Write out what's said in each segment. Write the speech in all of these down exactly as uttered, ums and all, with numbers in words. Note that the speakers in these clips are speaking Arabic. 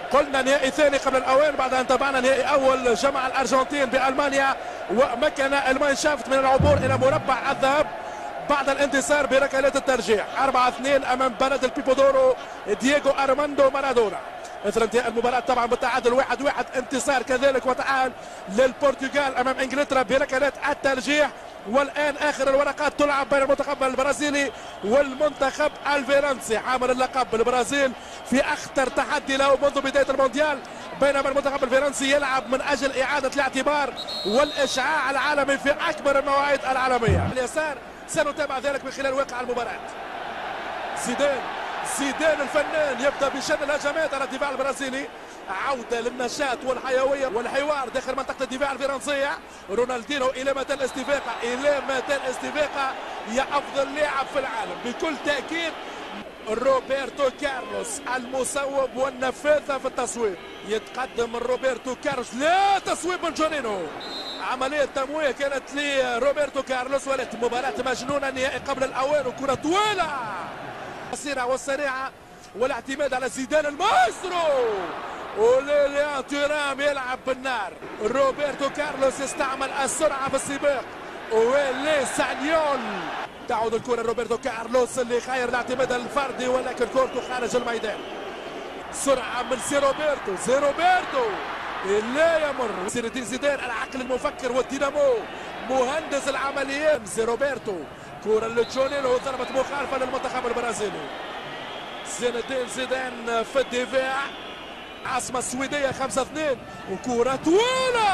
قلنا نهائي ثاني قبل الاوان بعد ان تابعنا نهائي اول جمع الارجنتين بالمانيا، ومكن الماينشافت من العبور الى مربع الذهب بعد الانتصار بركلات الترجيح أربعة اثنين امام بلد البيبودورو دييغو ارماندو مارادونا. اثر انتهاء المباراة طبعا بالتعادل واحد واحد، انتصار كذلك وتعادل للبرتغال امام انجلترا بركلات الترجيح. والان اخر الورقات تلعب بين المنتخب البرازيلي والمنتخب الفرنسي حامل اللقب البرازيل في اخطر تحدي له منذ بدايه المونديال، بينما المنتخب الفرنسي يلعب من اجل اعاده الاعتبار والاشعاع العالمي في اكبر المواعيد العالميه. اليسار سنتابع ذلك من خلال واقع المباراه. زيدان زيدان الفنان يبدا بشن الهجمات على الدفاع البرازيلي، عودة للنشاط والحيوية والحوار داخل منطقة الدفاع الفرنسية. رونالدينو إلى متى الاستفاقة؟ إلى متى الاستفاقة يا أفضل لاعب في العالم؟ بكل تأكيد روبرتو كارلوس المصوب والنفاذة في التصويب. يتقدم من روبرتو كارلوس، لا تصويب من جونينو. عملية تمويه كانت لروبرتو كارلوس، ولكن مباراة مجنونة نهائي قبل الأوان وكرة طويلة السريعة والسريعة والاعتماد على زيدان المايسترو. وليليان تيرام يلعب بالنار. روبرتو كارلوس يستعمل السرعة في السباق. ويلي سانيول تعود الكرة روبرتو كارلوس اللي خير الاعتماد الفردي، ولكن كورته خارج الميدان. سرعة من سي روبرتو، سي روبرتو لا يمر. زين الدين زيدان العقل المفكر والدينامو مهندس العمليات. سي روبرتو كرة لجونينو، ضربة مخالفة للمنتخب البرازيلي. زين الدين زيدان في الدفاع، عاصمة السويدية خمسة اثنين وكرة طويلة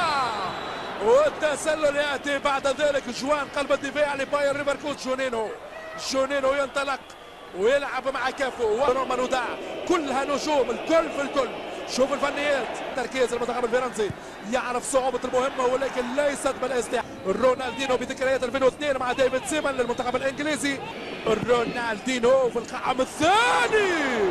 والتسلل يأتي بعد ذلك. جوان قلب الدفاع لباير ليفركوزن. جونينو جونينو ينطلق ويلعب مع كافو ومانودا، كلها نجوم الكل في الكل. شوف الفنيات، تركيز المنتخب الفرنسي يعرف صعوبة المهمة ولكن ليست بالاستحقاق. رونالدينو بذكريات ألفين واثنين مع ديفيد سيمون للمنتخب الانجليزي. رونالدينو في القائم الثاني،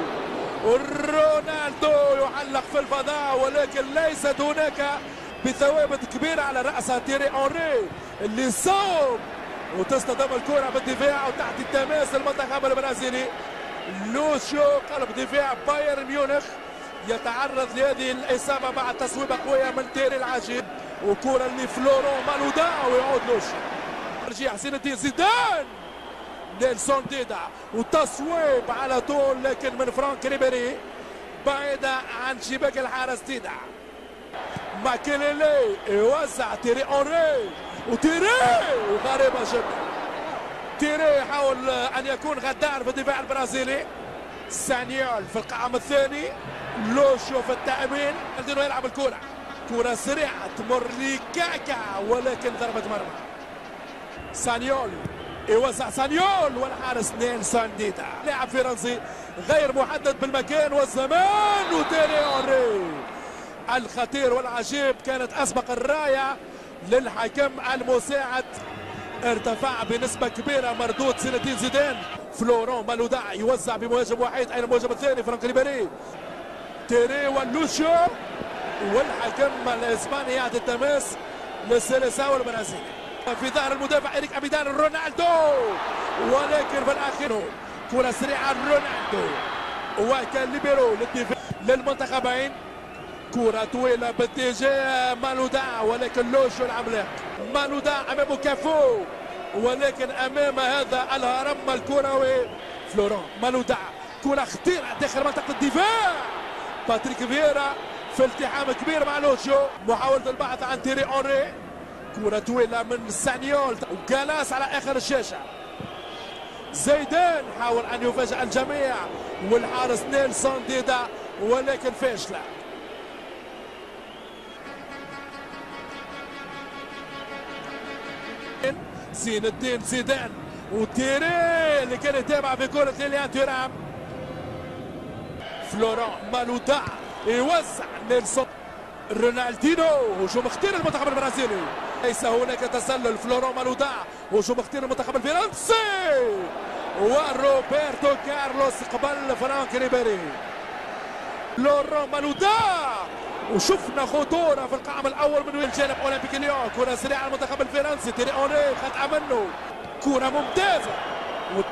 رونالدو يعلق في الفضاء ولكن ليست هناك بثوابت كبيرة على رأسها تيري أونري اللي صوب وتصطدم الكرة بالدفاع وتحت التماس المنتخب البرازيلي. لوشيو قلب دفاع بايرن ميونخ يتعرض لهذه الإصابة بعد تصويبة قوية من تيري العجيب، وكرة لفلورون مالودا ويعود لوشيو. ترجيح زين الدين زيدان، نيلسون ديدا وتصويب على طول لكن من فرانك ريبيري بعيدة عن شباك الحارس. ديدا ماكيليلي يوزع تيري اونري وتيري وغريبة جدا. تيري يحاول ان يكون غدار في الدفاع البرازيلي. سانيول في القائم الثاني، لوشيو في التأمين. رونالدينو يلعب الكرة، كرة سريعة تمر لكاكا ولكن ضربة مرمى. سانيول يوزع سانيول والحارس نيلسون ديدا. لاعب فرنسي غير محدد بالمكان والزمان. وتيري اونري الخطير والعجيب كانت اسبق الرايه للحكم المساعد، ارتفع بنسبه كبيره مردود زين الدين زيدان. فلورون مالودا يوزع بمهاجم وحيد، اين المهاجم الثاني؟ فرانك ريبيري. تيري ولوشيو والحكم الاسباني يعطي التماس للسيليساو البرازيلي في ظهر المدافع إريك أبيدان. رونالدو ولكن في الأخير كرة سريعة رونالدو وكان ليبيرو للدفاع للمنتخبين. كرة طويلة باتجاه مالودا ولكن لوشيو العملاق. مالودا أمامه كافو ولكن أمام هذا الهرم الكروي فلورون مالودا. كرة خطيرة داخل منطقة الدفاع. باتريك فييرا في التحام كبير مع لوشيو. محاولة البحث عن تيري أونري. كرة طويلة من سانيول وجلاس على آخر الشاشة. زيدان حاول أن يفاجئ الجميع والحارس نيلسون ديدا ولكن فاشلة. زين الدين زيدان وتيري اللي كان يتابع في كرة ليليان تيرام. فلورون مالودا يوزع نيلسون. رونالدينو هجوم اختير المنتخب البرازيلي، ليس هناك تسلل. فلورون مالودا هجوم اختير المنتخب الفرنسي وروبرتو كارلوس قبل فرانك ريبيري. لورون مالودا وشفنا خطوره في القائم الاول من الجانب اولمبيك ليون. كره سريعه على المنتخب الفرنسي. تيري اونري خطأ منه، كره ممتازه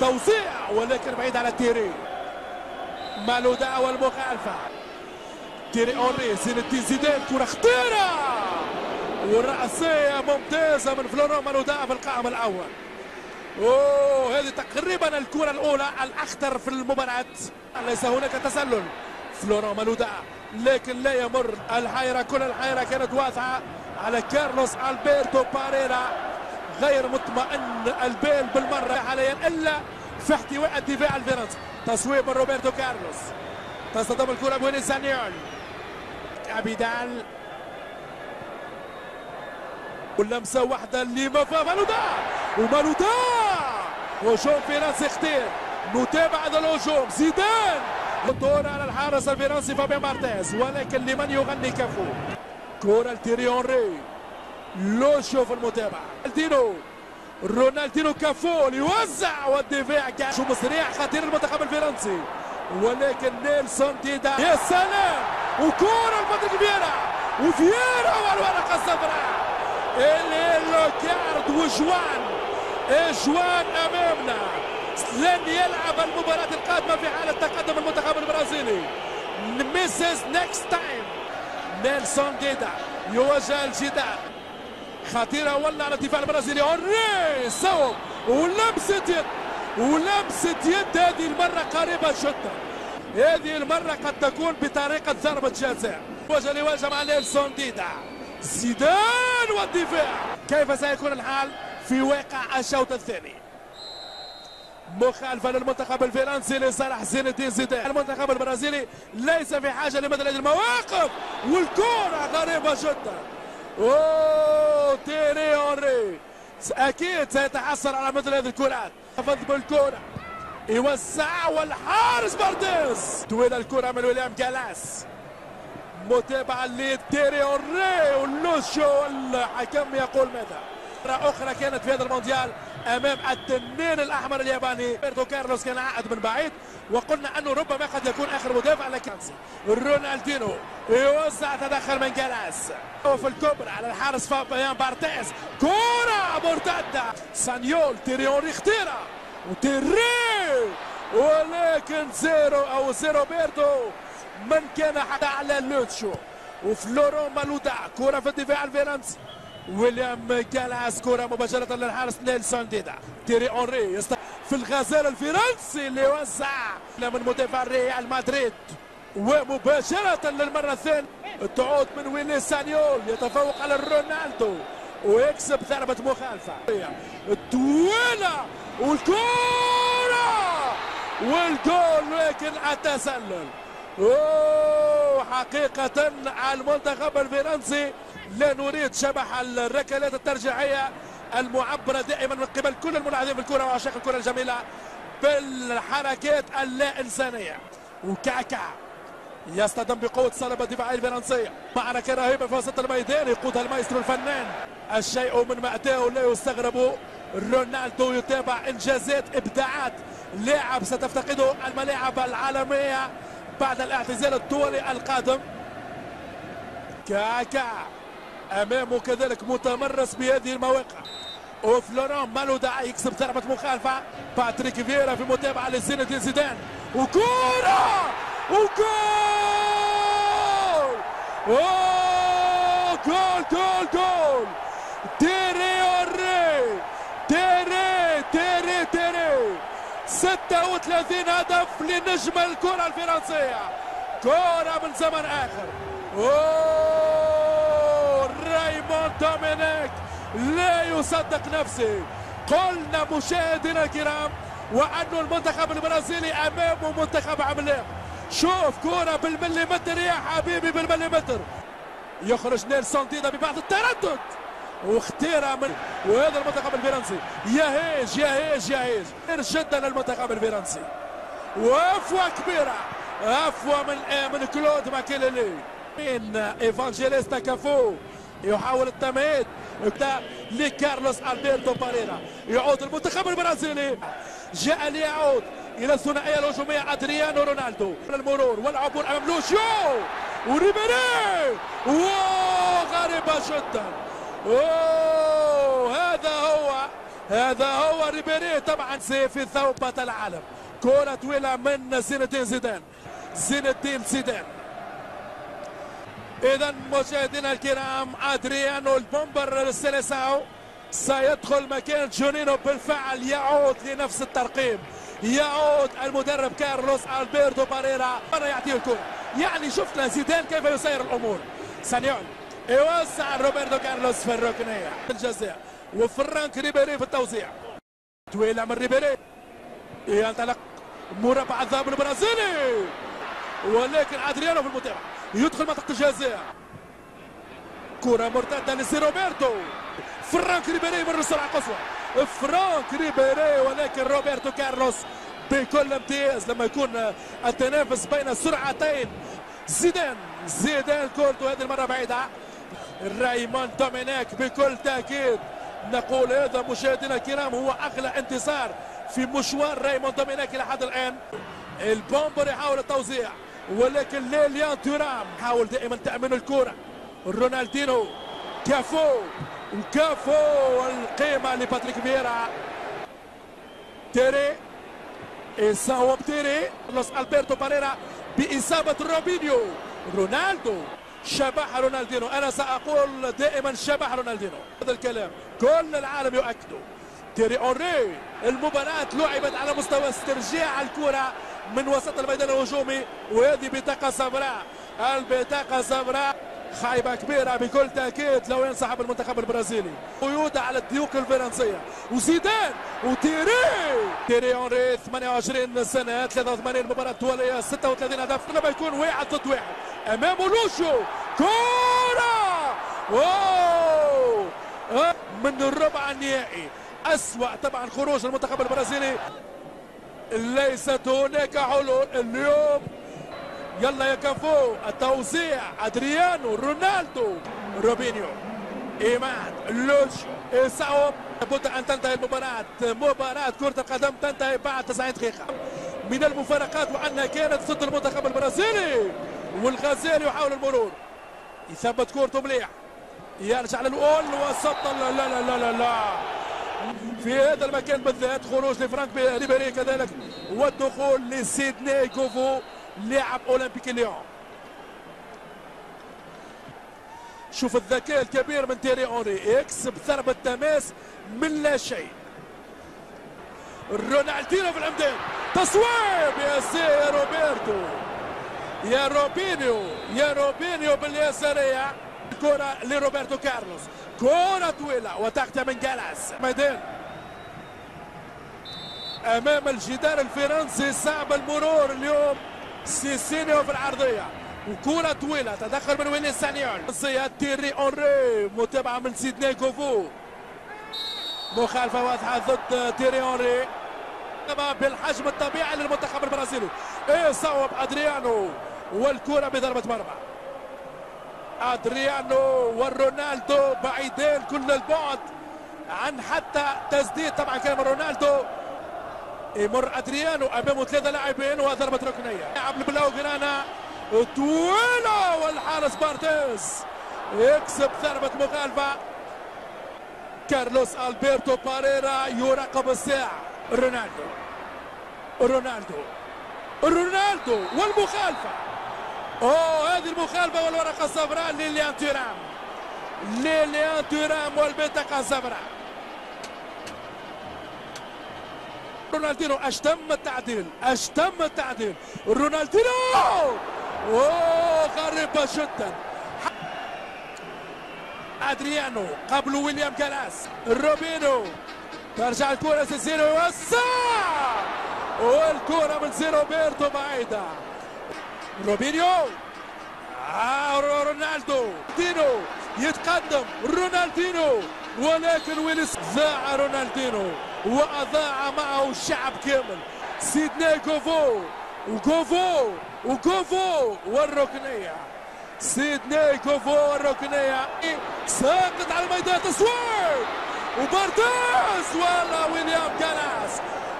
والتوزيع ولكن بعيد على تيري. مالودا والمخالفه. تيري اونري، زين الدين زيدان، كرة خطيرة والرأسية ممتازة من فلورون مالودا في القائم الأول. اوه هذه تقريبا الكرة الأولى الأخطر في المباراة. ليس هناك تسلل. فلورون مالودا لكن لا يمر الحيرة، كل الحيرة كانت واضحة على كارلوس ألبرتو باريرا. غير مطمئن البال بالمرة حاليا إلا في احتواء الدفاع الفرنسي. تصويب من روبرتو كارلوس، تصطدم الكرة بويني سانيول، كابيدال واللمسة واحدة لمفا مالودا، ومالودا هجوم فرنسي خطير. نتابع هذا الهجوم. زيدان الدور على الحارس الفرنسي فابيان بارتيز، ولكن لمن يغني كفو. كرة لتيري اونري، لوشو في المتابعة. رونالدينو رونالدينو كافو يوزع والدفاع كاع شو مسريع خطير المنتخب الفرنسي، ولكن نيلسون ديدا يا سلام، وكرة لباتريك فييرا، وفييرا والورقة الصفراء. اليلو كارد وجوان اجوان امامنا. لن يلعب المباراة القادمة في حالة تقدم المنتخب البرازيلي. ميسيس نيكست تايم. نيلسون ديدا يوجه الجدال، خطيرة ولا على الدفاع البرازيلي. اونري صوب ولمسة يد، ولمسة يد هذه المرة قريبة جدا. هذه المرة قد تكون بطريقة ضربة جزاء. وجه لوجه مع نيلسون ديدا. زيدان والدفاع. كيف سيكون الحال في واقع الشوط الثاني؟ مخالفة للمنتخب الفرنسي لصالح زين الدين زيدان. المنتخب البرازيلي ليس في حاجة لمثل هذه المواقف، والكرة غريبة جدا. اوه تيري اونري اكيد سيتحصل على مثل هذه الكرات. حفظ بالكرة، يوسع والحارس بارتيز. طويل الكرة من ويليام جالاس، متابعة لتيري اونري ولوشو. الحكم يقول ماذا؟ مرة أخرى كانت في هذا المونديال أمام التنين الأحمر الياباني. روبرتو كارلوس كان عائد من بعيد، وقلنا أنه ربما قد يكون آخر مدافع، لكن رونالدينو يوزع، تدخل من جالاس وفي الكبرى على الحارس فابيان بارتيز. كرة مرتدة، سانيول، تيري اونري خطيرة، وتيري ولكن زيرو أو زيرو بيرتو من كان حتى على لوتشو. وفلورون مالودا، كرة في الدفاع الفرنسي. ويليام جالاس، كرة مباشرة للحارس نيلسون ديدا. تيري اونري يست... في الغزال الفرنسي اللي وزع من مدافع ريال مدريد، ومباشرة للمرة الثانية تعود من ويلي سانيول، يتفوق على رونالدو ويكسب ضربة مخالفة. الطويلة والكرة والجول، لكن التسلل. اوه حقيقة المنتخب الفرنسي لا نريد شبح الركلات الترجيحية المعبرة دائما من قبل كل الملاحظين في الكرة وعشاق الكرة الجميلة بالحركات اللا إنسانية. وكاكا يصطدم بقوة صلبة الدفاعية الفرنسية. معركة رهيبة في وسط الميدان يقودها المايسترو الفنان. الشيء من مأتاه لا يستغرب. رونالدو يتابع إنجازات إبداعات لاعب ستفتقده الملاعب العالمية بعد الاعتزال الدولي القادم. كاكا امامه كذلك متمرس بهذه المواقع. وفلورون مالودا يكسب ضربة مخالفة. باتريك فييرا في متابعة لزين الدين زيدان، وكورة وجول. اوه جول جول جول. تيري اونري، تيري تيري تيري ستة وثلاثين هدف لنجم الكرة الفرنسية. كرة من زمن آخر. أوه رايموند دومينيك لا يصدق نفسه. قلنا مشاهدينا الكرام وأنه المنتخب البرازيلي أمامه منتخب عملاق. شوف كرة بالمليمتر يا حبيبي، بالمليمتر. يخرج نيلسون ديدا ببعض التردد واختيرها من وهذا المنتخب الفرنسي يهيج يهيج يهيج جدا المنتخب الفرنسي. وافوة كبيرة، عفوة من من كلود ماكيليلي. من ايفانجيليستا كافو يحاول التمهيد لكارلوس ألبرتو باريرا. يعود المنتخب البرازيلي، جاء ليعود الى الثنائيه الهجوميه ادريانو رونالدو. المرور والعبور امام لوشيو وريبيري. واو غريبه جدا. اوه هذا هو هذا هو ريبيري طبعا في ثوبة العالم. كرة طويلة من زين الدين زيدان. زين الدين زيدان إذا مشاهدينا الكرام، أدريانو البومبر السيليساو سيدخل مكان جونينو بالفعل. يعود لنفس الترقيم، يعود المدرب كارلوس ألبرتو باريرا مرة يعطيه الكرة. يعني شفنا زيدان كيف يسير الأمور. سانيول يوسع روبرتو كارلوس في الركنية الجزاء، وفرانك ريبيري في التوزيع. طويلة من ريبيري، ينطلق مربع الذهب البرازيلي، ولكن أدريانو في المتابعة يدخل منطقة الجزاء. كرة مرتدة لسي روبرتو، فرانك ريبيري يمر سرعة قصوى. فرانك ريبيري، ولكن روبرتو كارلوس بكل امتياز لما يكون التنافس بين السرعتين. زيدان زيدان كورته هذه المرة بعيدة. رايموند دومينيك بكل تأكيد نقول هذا مشاهدينا الكرام هو أغلى انتصار في مشوار رايموند دومينيك إلى حد الآن. البومبر يحاول التوزيع، ولكن ليليان تورام حاول دائما تأمين الكرة. رونالدينو، كافو وكافو القيمة لباتريك فييرا. تيري يصوب تيري لوس ألبرتو باريرا بإصابة روبينيو. رونالدو شبح رونالدينو، أنا سأقول دائما شبح رونالدينو، هذا الكلام كل العالم يؤكده. تيري أونري، المباراة لعبت على مستوى استرجاع الكرة من وسط الميدان الهجومي، وهذه بطاقة صفراء. البطاقة صفراء خايبة كبيرة بكل تأكيد لو ينسحب المنتخب البرازيلي. قيود على الديوك الفرنسية. وزيدان وتيري تيري أونري ثمانية وعشرين سنة، ثلاثة وثمانين مباراة دولية، ستة وثلاثين هدف. لما يكون واحد ضد واحد أمامه لوشو، كورة أوه من الربع النهائي. أسوأ طبعا خروج المنتخب البرازيلي، ليست هناك حلول اليوم. يلا يا كافو، التوزيع أدريانو، رونالدو، روبينيو، إيماد، لوتشو، إيساوب. لابد أن تنتهي المباراة. مباراة كرة القدم تنتهي بعد تسعين دقيقة من المفارقات، وأنها كانت ضد المنتخب البرازيلي. والغزالي يحاول المرور، يثبت كورته مليح، يرجع للأول وسط. لا لا لا لا لا في هذا المكان بالذات. خروج لفرانك ريبيري كذلك، والدخول لسيدني كوفو لاعب اولمبيك ليون. شوف الذكاء الكبير من تيري اونري، يكسب ضربة تماس من لا شيء. رونالدينو في العمدان، تصويب يا سي يا روبرتو، يا روبينيو يا روبينيو باليسارية. الكرة لروبرتو كارلوس، كرة طويلة وتحتها من جالاس. ميدان امام الجدار الفرنسي، صعب المرور اليوم. سيسينيو في العرضية، وكرة طويلة، تدخل من ويلي سانيول. تيري أونري، متابعة من سيدني كوفو، مخالفة واضحة ضد تيري أونري بالحجم الطبيعي للمنتخب البرازيلي. ايه صوب أدريانو، والكرة بضربة مرمى. أدريانو ورونالدو بعيدين كل البعد عن حتى تسديد. طبعا كان من رونالدو، يمر أدريانو أمامه ثلاثة لاعبين وضربة ركنية. لاعب البلاو جرانا طويلة، والحارس بارتيز يكسب ضربة مخالفة. كارلوس ألبرتو باريرا يراقب الساعة. رونالدو رونالدو رونالدو والمخالفة. اوه هذه المخالفة والورقة الصفراء لليان تورام. لليان تورام والبطاقة الصفراء. رونالدينو اشتم التعديل، اشتم التعديل. رونالدينو اوه غريبة جدا. ادريانو قبل ويليام جالاس. روبينو ترجع الكرة سيسينو يوسع، والكرة من سي روبرتو بعيدة. روبينيو آه رونالدو دينو يتقدم. رونالدينو، ولكن ويلس ضاع رونالدينو وأضاع معه الشعب كامل. سيدني كوفو وكوفو وكوفو والركنية. سيدني كوفو والركنية، ساقط على الميدان، تصوير وبارتيز ولا ويليام جالاس.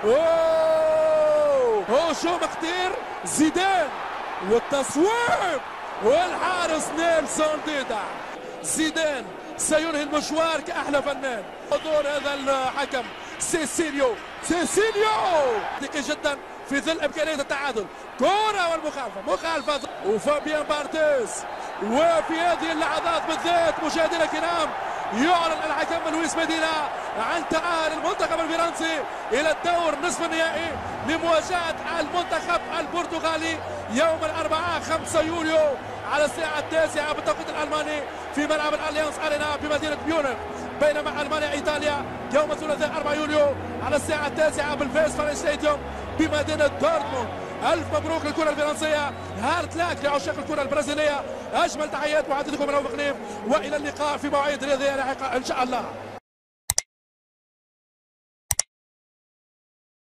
اوه هو شو مختير زيدان، والتصويب، والحارس نيلسون ديدا. زيدان سينهي المشوار كأحلى فنان. دور هذا الحكم سيسينيو، سيسينيو ذكي جدا في ظل إمكانية التعادل. كرة والمخالفة، مخالفة، وفابيان بارتيز وفي هذه اللحظات بالذات مشاهدينا الكرام يعلن الحكم لويس مدينة عن تأهل المنتخب الفرنسي إلى الدور نصف النهائي لمواجهة المنتخب البرتغالي يوم الأربعاء خمسة يوليو على الساعة التاسعة بالتوقيت الألماني في ملعب الأليانز أرينا بمدينة ميونخ، بينما ألمانيا إيطاليا يوم الثلاثاء أربعة يوليو على الساعة التاسعة بالفيسبال ستاديوم بمدينة دورتموند. ألف مبروك للكرة الفرنسية، هارد لاك لعشاق الكرة البرازيلية. أجمل تحيات محدثكم رؤوف غنيم، وإلى اللقاء في مواعيد رياضية لاحقة إن شاء الله.